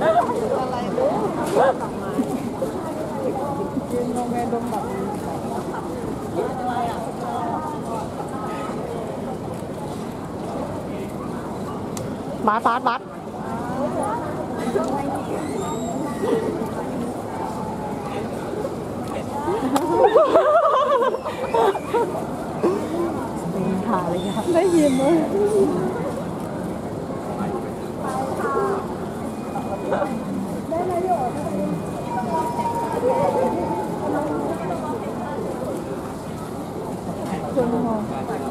อะไรรู้ยืนงงแงดมแบบบัสถ่ายเลยครับได้ยินไหมได้ไหมโยคุณมอง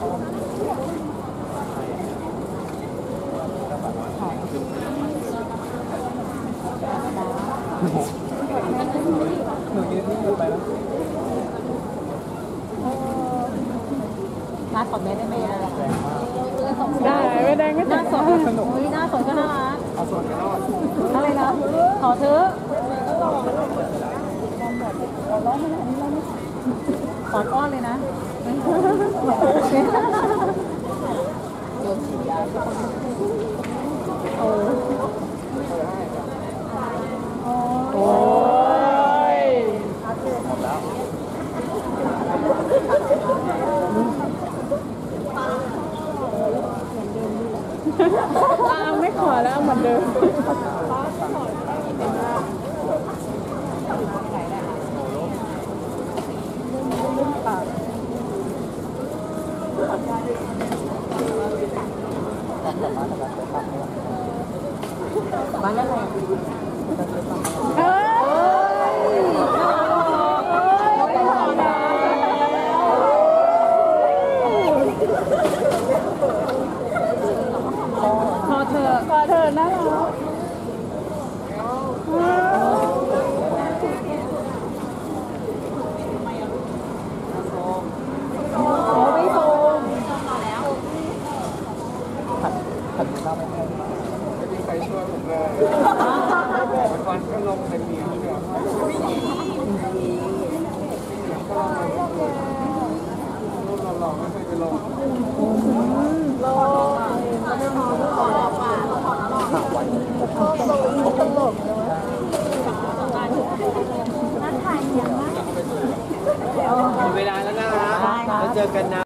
หน้าสดได้ไหมอ่ะได้ไม่ได้ก็หน้าสดสนุกหน้าสดก็น่ารักเอาสดก็น่าอะไรนะขอเธอขอก้อนเลยนะโอ้ยหมดแล้วไม่ขอแล้วเหมือนเดิมบ้านอะไรขอเธอน่ารักไม่โซมขัดข้าวไม่แห้งไม่มีใครช่วยผมเลยวันก็ลงในนี้เนี่ยหล่อไม่เคยไปลงลงก็ไม่พอไม่พอตลกเวลาแล้วนะเราเจอกันนะ